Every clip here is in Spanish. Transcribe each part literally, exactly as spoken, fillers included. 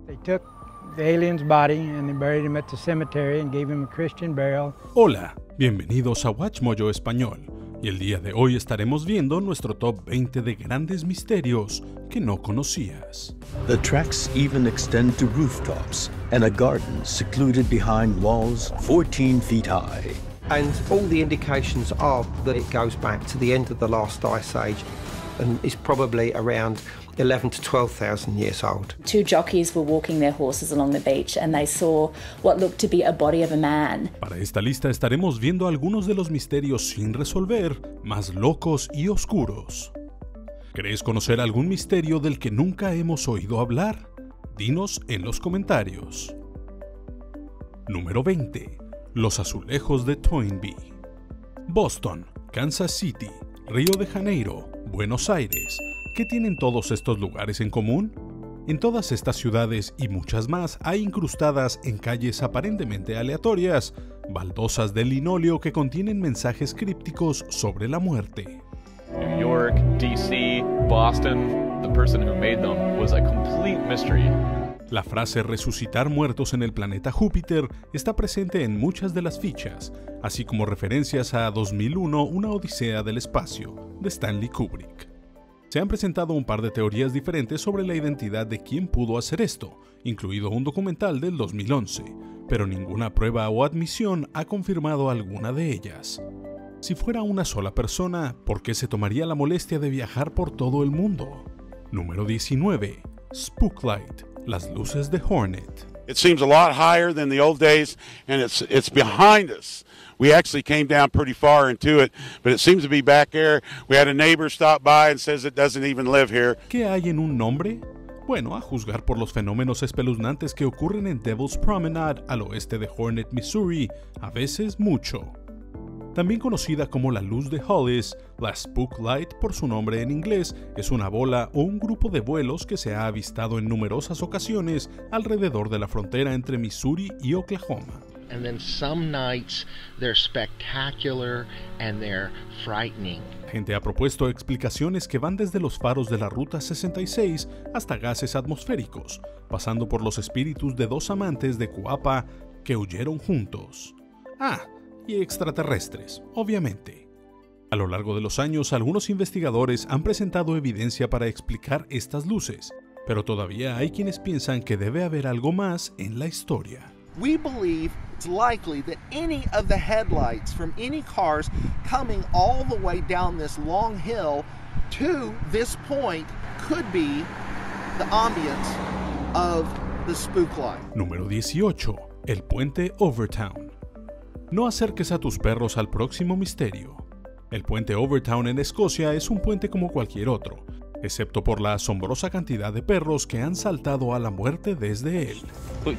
They took the alien's body and they buried him at the cemetery and gave him a Christian burial. Hola, bienvenidos a WatchMojo Español, y el día de hoy estaremos viendo nuestro top veinte de grandes misterios que no conocías. The tracks even extend to rooftops and a garden secluded behind walls fourteen feet high. And all the indications are that it goes back to the end of the last ice age and is probably around eleven to twelve thousand years old. Two jockeys were walking their horses along the beach and they saw what looked to be a body of a man. Para esta lista estaremos viendo algunos de los misterios sin resolver, más locos y oscuros. ¿Crees conocer algún misterio del que nunca hemos oído hablar? Dinos en los comentarios. Número veinte. Los azulejos de Toynbee. Boston, Kansas City, Río de Janeiro, Buenos Aires. ¿Qué tienen todos estos lugares en común? En todas estas ciudades y muchas más hay incrustadas en calles aparentemente aleatorias, baldosas de linóleo que contienen mensajes crípticos sobre la muerte. New York, D C, Boston, the person who made them was a complete mystery. La frase resucitar muertos en el planeta Júpiter está presente en muchas de las fichas, así como referencias a dos mil uno, Una Odisea del Espacio, de Stanley Kubrick. Se han presentado un par de teorías diferentes sobre la identidad de quién pudo hacer esto, incluido un documental del dos mil once, pero ninguna prueba o admisión ha confirmado alguna de ellas. Si fuera una sola persona, ¿por qué se tomaría la molestia de viajar por todo el mundo? Número diecinueve. Spooklight, las luces de Hornet. It seems a lot higher than the old days, and it's it's behind us. We actually came down pretty far into it, but it seems to be back there. We had a neighbor stop by and says it doesn't even live here. ¿Qué hay en un nombre? Bueno, a juzgar por los fenómenos espeluznantes que ocurren en Devil's Promenade al oeste de Hornet, Missouri, a veces mucho. También conocida como la luz de Hollis, la Spooklight por su nombre en inglés, es una bola o un grupo de vuelos que se ha avistado en numerosas ocasiones alrededor de la frontera entre Missouri y Oklahoma. And then some nights they're spectacular and they're frightening. La gente ha propuesto explicaciones que van desde los faros de la Ruta sesenta y seis hasta gases atmosféricos, pasando por los espíritus de dos amantes de Coapa que huyeron juntos. Ah, y extraterrestres, obviamente. A lo largo de los años, algunos investigadores han presentado evidencia para explicar estas luces, pero todavía hay quienes piensan que debe haber algo más en la historia. We believe it's likely that any of the headlights from any cars coming all the way down this long hill to this point could be the ambience of the Spooklight. Número dieciocho. El puente Overtown. No acerques a tus perros al próximo misterio. El puente Overtown en Escocia es un puente como cualquier otro, excepto por la asombrosa cantidad de perros que han saltado a la muerte desde él.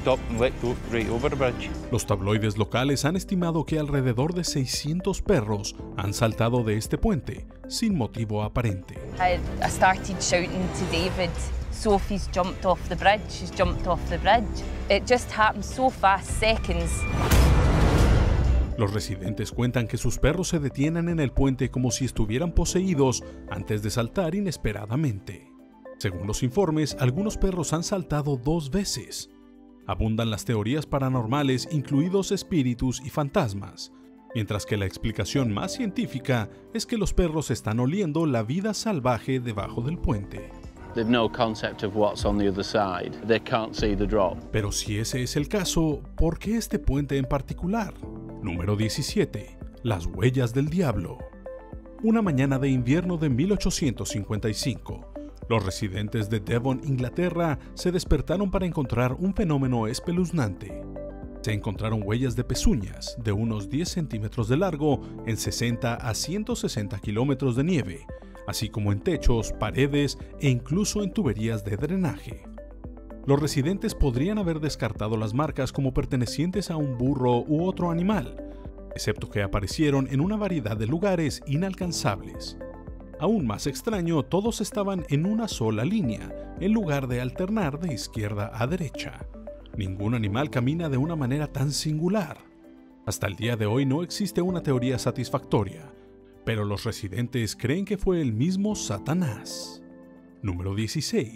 Los tabloides locales han estimado que alrededor de seiscientos perros han saltado de este puente, sin motivo aparente. I, I started shouting to David, Sophie's jumped off the bridge, she's jumped off the bridge. It just happened so fast, seconds. Los residentes cuentan que sus perros se detienen en el puente como si estuvieran poseídos antes de saltar inesperadamente. Según los informes, algunos perros han saltado dos veces. Abundan las teorías paranormales, incluidos espíritus y fantasmas, mientras que la explicación más científica es que los perros están oliendo la vida salvaje debajo del puente. They've no concept of what's on the other side. They can't see the drop. Pero si ese es el caso, ¿por qué este puente en particular? Número diecisiete. Las huellas del diablo. Una mañana de invierno de mil ochocientos cincuenta y cinco, los residentes de Devon, Inglaterra, se despertaron para encontrar un fenómeno espeluznante. Se encontraron huellas de pezuñas de unos diez centímetros de largo en sesenta a ciento sesenta kilómetros de nieve, así como en techos, paredes e incluso en tuberías de drenaje. Los residentes podrían haber descartado las marcas como pertenecientes a un burro u otro animal, excepto que aparecieron en una variedad de lugares inalcanzables. Aún más extraño, todos estaban en una sola línea, en lugar de alternar de izquierda a derecha. Ningún animal camina de una manera tan singular. Hasta el día de hoy no existe una teoría satisfactoria, pero los residentes creen que fue el mismo Satanás. Número dieciséis.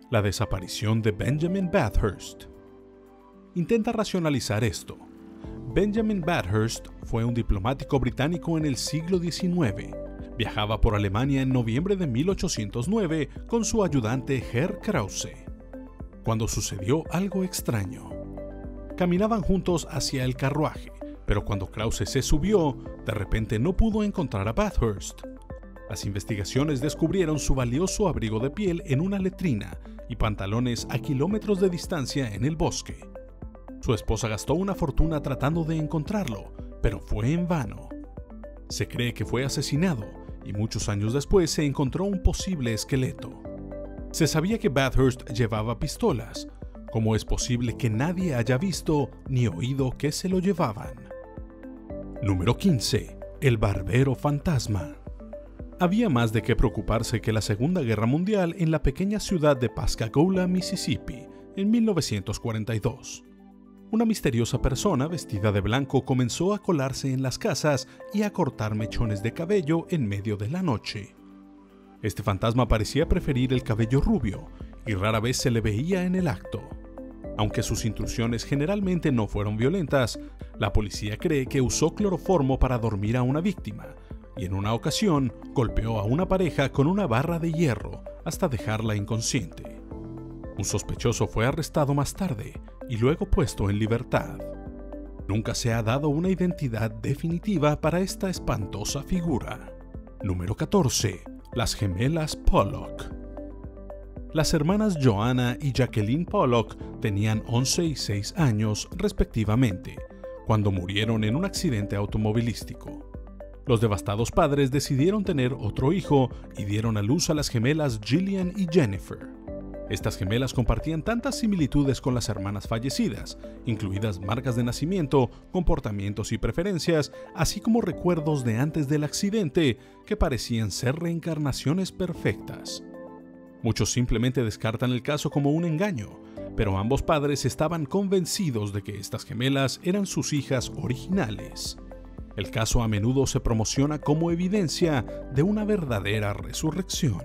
La desaparición de Benjamin Bathurst. Intenta racionalizar esto. Benjamin Bathurst fue un diplomático británico en el siglo diecinueve. Viajaba por Alemania en noviembre de mil ochocientos nueve con su ayudante Herr Krause, cuando sucedió algo extraño. Caminaban juntos hacia el carruaje, pero cuando Krause se subió, de repente no pudo encontrar a Bathurst. Las investigaciones descubrieron su valioso abrigo de piel en una letrina y pantalones a kilómetros de distancia en el bosque. Su esposa gastó una fortuna tratando de encontrarlo, pero fue en vano. Se cree que fue asesinado y muchos años después se encontró un posible esqueleto. Se sabía que Bathurst llevaba pistolas. ¿Cómo es posible que nadie haya visto ni oído que se lo llevaban? Número quince. El barbero fantasma. Había más de qué preocuparse que la Segunda Guerra Mundial en la pequeña ciudad de Pascagoula, Mississippi, en mil novecientos cuarenta y dos. Una misteriosa persona vestida de blanco comenzó a colarse en las casas y a cortar mechones de cabello en medio de la noche. Este fantasma parecía preferir el cabello rubio y rara vez se le veía en el acto. Aunque sus intrusiones generalmente no fueron violentas, la policía cree que usó cloroformo para dormir a una víctima y en una ocasión golpeó a una pareja con una barra de hierro hasta dejarla inconsciente. Un sospechoso fue arrestado más tarde y luego puesto en libertad. Nunca se ha dado una identidad definitiva para esta espantosa figura. Número catorce. Las gemelas Pollock. Las hermanas Joanna y Jacqueline Pollock tenían once y seis años respectivamente, cuando murieron en un accidente automovilístico. Los devastados padres decidieron tener otro hijo y dieron a luz a las gemelas Gillian y Jennifer. Estas gemelas compartían tantas similitudes con las hermanas fallecidas, incluidas marcas de nacimiento, comportamientos y preferencias, así como recuerdos de antes del accidente, que parecían ser reencarnaciones perfectas. Muchos simplemente descartan el caso como un engaño, pero ambos padres estaban convencidos de que estas gemelas eran sus hijas originales. El caso a menudo se promociona como evidencia de una verdadera resurrección.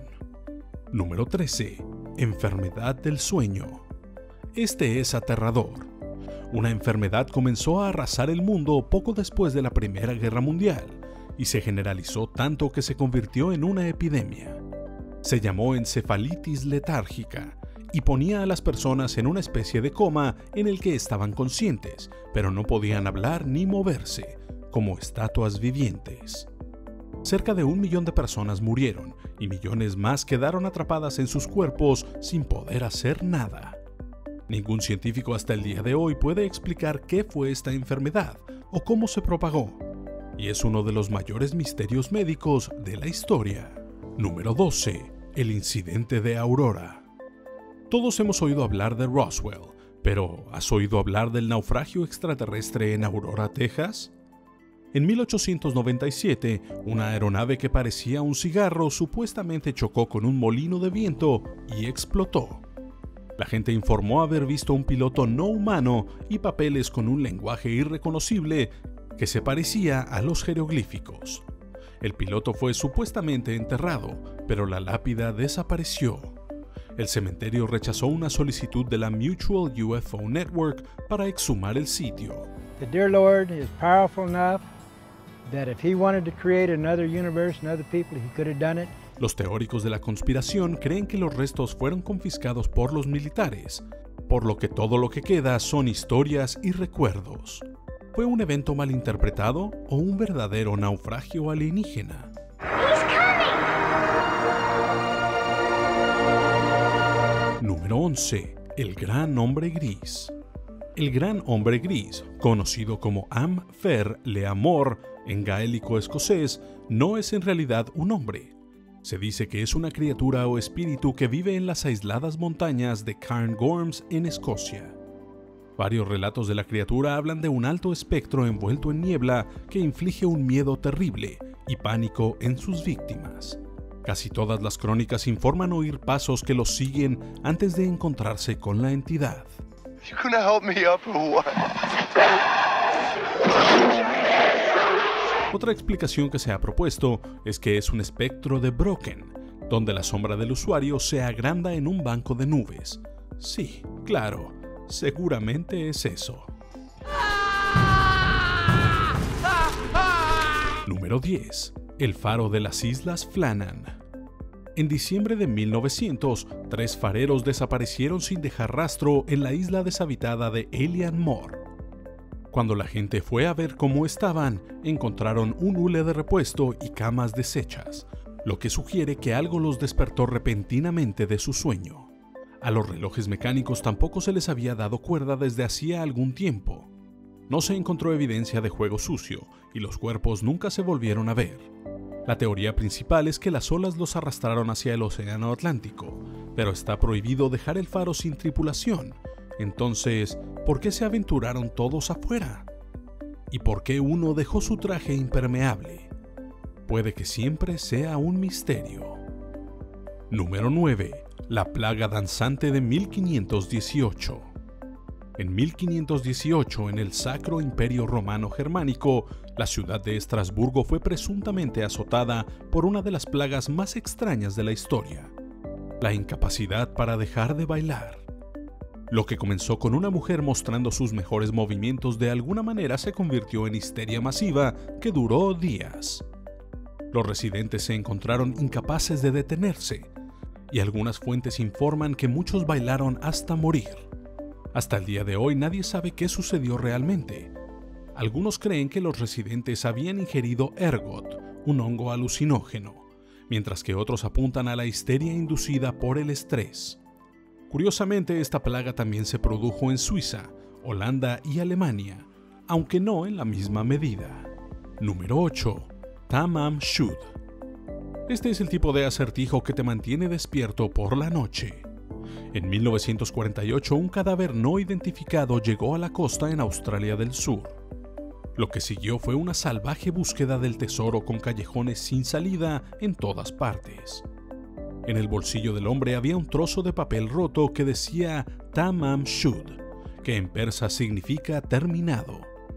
Número trece. Enfermedad del sueño. Este es aterrador. Una enfermedad comenzó a arrasar el mundo poco después de la Primera Guerra Mundial y se generalizó tanto que se convirtió en una epidemia. Se llamó encefalitis letárgica y ponía a las personas en una especie de coma en el que estaban conscientes, pero no podían hablar ni moverse, como estatuas vivientes. Cerca de un millón de personas murieron y millones más quedaron atrapadas en sus cuerpos sin poder hacer nada. Ningún científico hasta el día de hoy puede explicar qué fue esta enfermedad o cómo se propagó, y es uno de los mayores misterios médicos de la historia. Número doce. El incidente de Aurora. Todos hemos oído hablar de Roswell, pero ¿has oído hablar del naufragio extraterrestre en Aurora, Texas? En mil ochocientos noventa y siete, una aeronave que parecía un cigarro supuestamente chocó con un molino de viento y explotó. La gente informó haber visto un piloto no humano y papeles con un lenguaje irreconocible que se parecía a los jeroglíficos. El piloto fue supuestamente enterrado, pero la lápida desapareció. El cementerio rechazó una solicitud de la Mutual U F O Network para exhumar el sitio. The dear Lord is powerful enough that if he wanted to create another universe and other people, he could have done it. Los teóricos de la conspiración creen que los restos fueron confiscados por los militares, por lo que todo lo que queda son historias y recuerdos. ¿Fue un evento malinterpretado o un verdadero naufragio alienígena? Número once. El Gran Hombre Gris. El Gran Hombre Gris, conocido como Am Fer le Amor en gaélico escocés, no es en realidad un hombre. Se dice que es una criatura o espíritu que vive en las aisladas montañas de Cairngorms en Escocia. Varios relatos de la criatura hablan de un alto espectro envuelto en niebla que inflige un miedo terrible y pánico en sus víctimas. Casi todas las crónicas informan oír pasos que los siguen antes de encontrarse con la entidad. You gonna help me up or what? Otra explicación que se ha propuesto es que es un espectro de Brocken, donde la sombra del usuario se agranda en un banco de nubes. Sí, claro, seguramente es eso. Número diez. El faro de las Islas Flannan. En diciembre de mil novecientos, tres fareros desaparecieron sin dejar rastro en la isla deshabitada de Elian Moor. Cuando la gente fue a ver cómo estaban, encontraron un hule de repuesto y camas deshechas, lo que sugiere que algo los despertó repentinamente de su sueño. A los relojes mecánicos tampoco se les había dado cuerda desde hacía algún tiempo. No se encontró evidencia de juego sucio y los cuerpos nunca se volvieron a ver. La teoría principal es que las olas los arrastraron hacia el océano Atlántico, pero está prohibido dejar el faro sin tripulación. Entonces, ¿por qué se aventuraron todos afuera? ¿Y por qué uno dejó su traje impermeable? Puede que siempre sea un misterio. Número nueve. La plaga danzante de mil quinientos dieciocho. En mil quinientos dieciocho, en el Sacro Imperio Romano Germánico, la ciudad de Estrasburgo fue presuntamente azotada por una de las plagas más extrañas de la historia: la incapacidad para dejar de bailar. Lo que comenzó con una mujer mostrando sus mejores movimientos de alguna manera se convirtió en histeria masiva que duró días. Los residentes se encontraron incapaces de detenerse, y algunas fuentes informan que muchos bailaron hasta morir. Hasta el día de hoy nadie sabe qué sucedió realmente. Algunos creen que los residentes habían ingerido ergot, un hongo alucinógeno, mientras que otros apuntan a la histeria inducida por el estrés. Curiosamente, esta plaga también se produjo en Suiza, Holanda y Alemania, aunque no en la misma medida. Número ocho. Tamam Shud. Este es el tipo de acertijo que te mantiene despierto por la noche. En mil novecientos cuarenta y ocho, un cadáver no identificado llegó a la costa en Australia del Sur. Lo que siguió fue una salvaje búsqueda del tesoro con callejones sin salida en todas partes. En el bolsillo del hombre había un trozo de papel roto que decía Tamam Shud, que en persa significa terminado.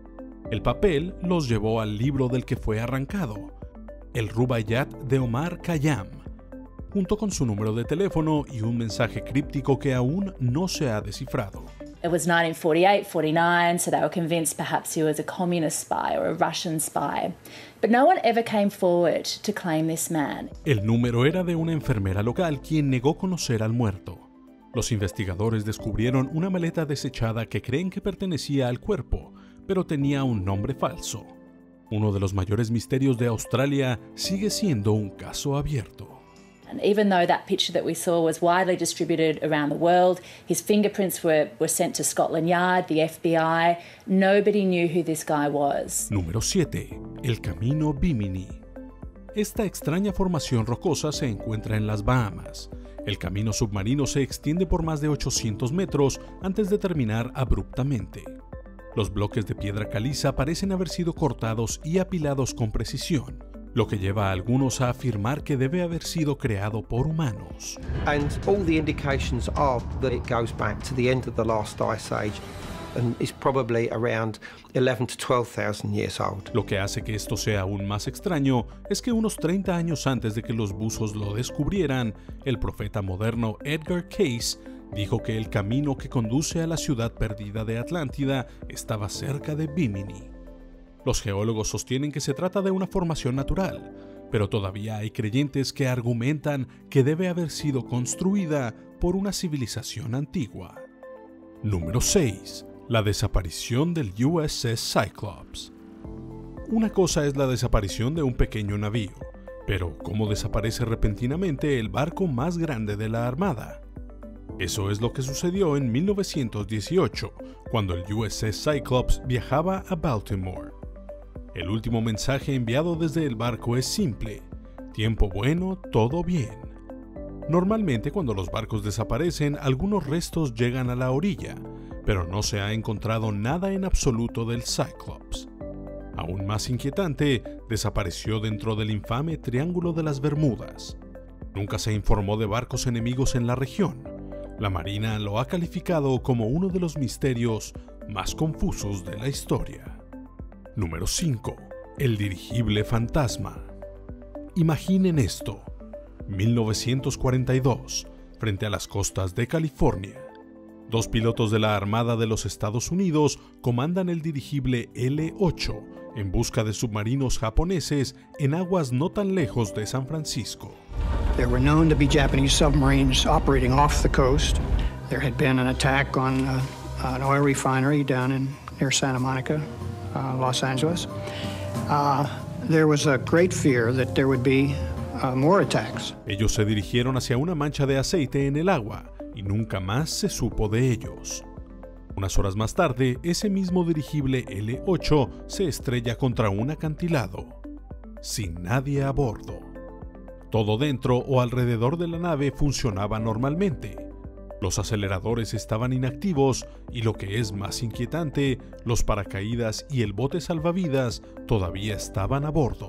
El papel los llevó al libro del que fue arrancado, el Rubaiyat de Omar Khayyam, junto con su número de teléfono y un mensaje críptico que aún no se ha descifrado. It was nineteen forty-eight, forty-nine, so they were convinced perhaps he was a communist spy or a Russian spy. But no one ever came forward to claim this man. El número era de una enfermera local quien negó conocer al muerto. Los investigadores descubrieron una maleta desechada que creen que pertenecía al cuerpo, pero tenía un nombre falso. Uno de los mayores misterios de Australia sigue siendo un caso abierto. And even though that picture that we saw was widely distributed around the world, his fingerprints were, were sent to Scotland Yard, the F B I, nobody knew who this guy was. Número siete. El Camino Bimini. Esta extraña formación rocosa se encuentra en las Bahamas. El camino submarino se extiende por más de ochocientos metros antes de terminar abruptamente. Los bloques de piedra caliza parecen haber sido cortados y apilados con precisión, lo que lleva a algunos a afirmar que debe haber sido creado por humanos. And all the indications are that it goes back to the end of the last ice age and is probably around eleven to twelve thousand years old. Lo que hace que esto sea aún más extraño es que unos treinta años antes de que los buzos lo descubrieran, el profeta moderno Edgar Cayce dijo que el camino que conduce a la ciudad perdida de Atlántida estaba cerca de Bimini. Los geólogos sostienen que se trata de una formación natural, pero todavía hay creyentes que argumentan que debe haber sido construida por una civilización antigua. Número seis. La desaparición del U S S Cyclops. Una cosa es la desaparición de un pequeño navío, pero ¿cómo desaparece repentinamente el barco más grande de la Armada? Eso es lo que sucedió en mil novecientos dieciocho, cuando el U S S Cyclops viajaba a Baltimore. El último mensaje enviado desde el barco es simple: tiempo bueno, todo bien. Normalmente cuando los barcos desaparecen, algunos restos llegan a la orilla, pero no se ha encontrado nada en absoluto del Cyclops. Aún más inquietante, desapareció dentro del infame Triángulo de las Bermudas. Nunca se informó de barcos enemigos en la región. La Marina lo ha calificado como uno de los misterios más confusos de la historia. Número cinco. El dirigible fantasma. Imaginen esto. mil novecientos cuarenta y dos, frente a las costas de California. Dos pilotos de la Armada de los Estados Unidos comandan el dirigible L ocho en busca de submarinos japoneses en aguas no tan lejos de San Francisco. There were known to be Japanese submarines operating off the coast. There had been an attack on uh, an oil refinery down in near Santa Monica, uh, Los Angeles. Uh, there was a great fear that there would be uh, more attacks. Ellos se dirigieron hacia una mancha de aceite en el agua y nunca más se supo de ellos. Unas horas más tarde, ese mismo dirigible L ocho se estrella contra un acantilado, sin nadie a bordo. Todo dentro o alrededor de la nave funcionaba normalmente. Los aceleradores estaban inactivos y, lo que es más inquietante, los paracaídas y el bote salvavidas todavía estaban a bordo.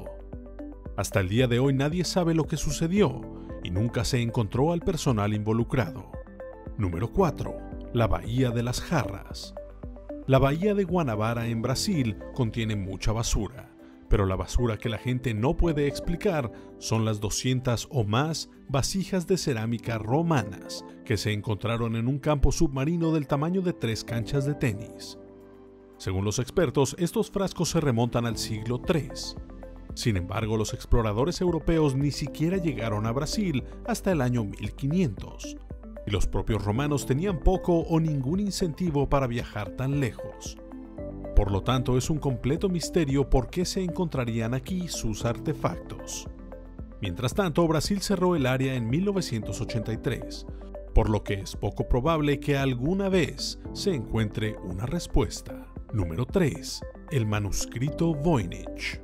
Hasta el día de hoy nadie sabe lo que sucedió y nunca se encontró al personal involucrado. Número cuatro. La Bahía de las Jarras. La bahía de Guanabara en Brasil contiene mucha basura, pero la basura que la gente no puede explicar son las doscientas o más vasijas de cerámica romanas que se encontraron en un campo submarino del tamaño de tres canchas de tenis. Según los expertos, estos frascos se remontan al siglo tercero. Sin embargo, los exploradores europeos ni siquiera llegaron a Brasil hasta el año mil quinientos. Y los propios romanos tenían poco o ningún incentivo para viajar tan lejos. Por lo tanto, es un completo misterio por qué se encontrarían aquí sus artefactos. Mientras tanto, Brasil cerró el área en mil novecientos ochenta y tres, por lo que es poco probable que alguna vez se encuentre una respuesta. Número tres. El manuscrito Voynich.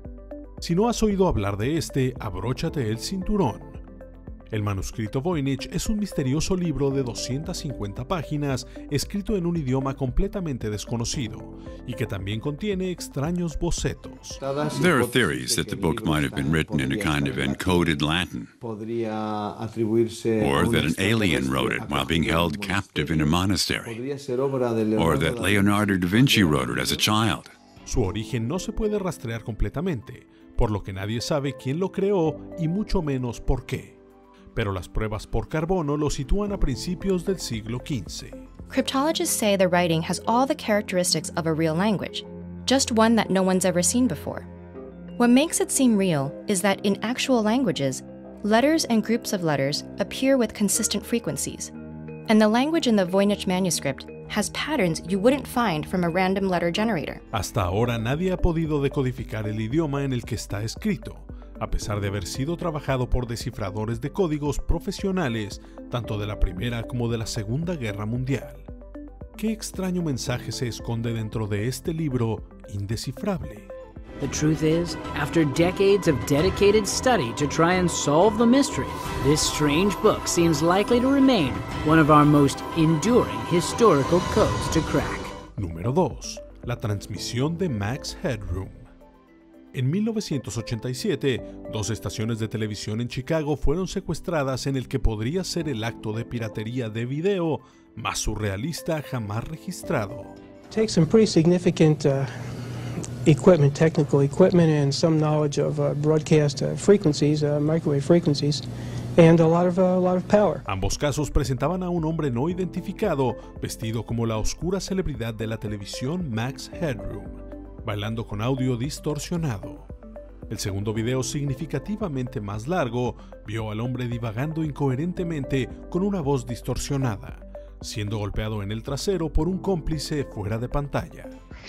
Si no has oído hablar de este, abróchate el cinturón. El manuscrito Voynich es un misterioso libro de doscientas cincuenta páginas escrito en un idioma completamente desconocido y que también contiene extraños bocetos. There are theories that the book might have been written in a kind of encoded Latin, or that an alien wrote it while being held captive in a monastery, or that Leonardo da Vinci wrote it as a child. Su origen no se puede rastrear completamente, por lo que nadie sabe quién lo creó y mucho menos por qué. Pero las pruebas por carbono lo sitúan a principios del siglo quince. Cryptologists say the writing has all the characteristics of a real language, just one that no one's ever seen before. What makes it seem real is that in actual languages, letters and groups of letters appear with consistent frequencies, and the language in the Voynich manuscript has patterns you wouldn't find from a random letter generator. Hasta ahora nadie ha podido decodificar el idioma en el que está escrito, a pesar de haber sido trabajado por descifradores de códigos profesionales tanto de la Primera como de la Segunda Guerra Mundial. ¿Qué extraño mensaje se esconde dentro de este libro indescifrable? The truth is, after decades of dedicated study to try and solve the mystery, this strange book seems likely to remain one of our most enduring historical codes to crack. Número dos. La transmisión de Max Headroom. En mil novecientos ochenta y siete, dos estaciones de televisión en Chicago fueron secuestradas en el que podría ser el acto de piratería de video más surrealista jamás registrado. Take some pretty significant uh, equipment, technical equipment, and some knowledge of uh, broadcast uh, frequencies, uh, microwave frequencies, and a lot of uh, a lot of power. Ambos casos presentaban a un hombre no identificado vestido como la oscura celebridad de la televisión Max Headroom, bailando con audio distorsionado. El segundo video, significativamente más largo, vio al hombre divagando incoherentemente con una voz distorsionada, siendo golpeado en el trasero por un cómplice fuera de pantalla.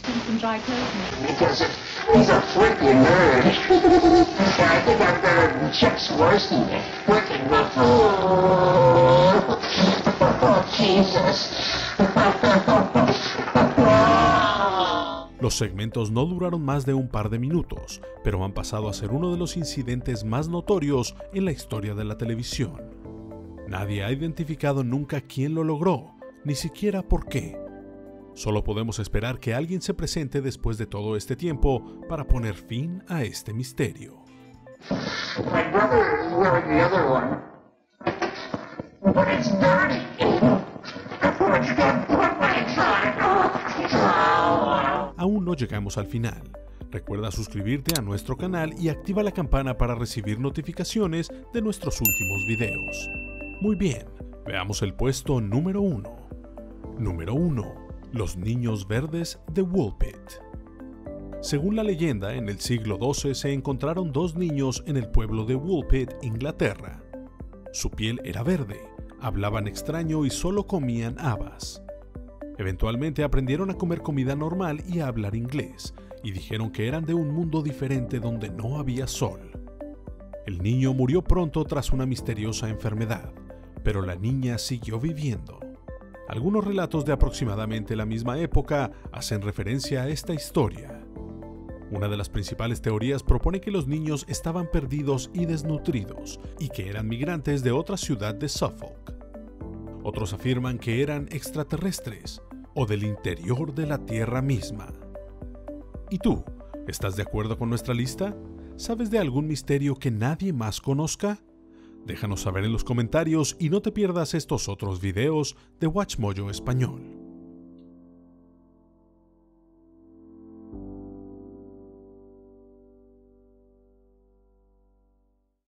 Los segmentos no duraron más de un par de minutos, pero han pasado a ser uno de los incidentes más notorios en la historia de la televisión. Nadie ha identificado nunca quién lo logró, ni siquiera por qué. Solo podemos esperar que alguien se presente después de todo este tiempo para poner fin a este misterio. My brother is wearing the other one, but it's dirty. What you gonna put my time? Aún no llegamos al final. Recuerda suscribirte a nuestro canal y activa la campana para recibir notificaciones de nuestros últimos videos. Muy bien, veamos el puesto número uno. Número uno. Los niños verdes de Woolpit. Según la leyenda, en el siglo doce se encontraron dos niños en el pueblo de Woolpit, Inglaterra. Su piel era verde, hablaban extraño y solo comían habas. Eventualmente aprendieron a comer comida normal y a hablar inglés, y dijeron que eran de un mundo diferente donde no había sol. El niño murió pronto tras una misteriosa enfermedad, pero la niña siguió viviendo. Algunos relatos de aproximadamente la misma época hacen referencia a esta historia. Una de las principales teorías propone que los niños estaban perdidos y desnutridos y que eran migrantes de otra ciudad de Suffolk. Otros afirman que eran extraterrestres o del interior de la Tierra misma. ¿Y tú? ¿Estás de acuerdo con nuestra lista? ¿Sabes de algún misterio que nadie más conozca? Déjanos saber en los comentarios y no te pierdas estos otros videos de WatchMojo Español.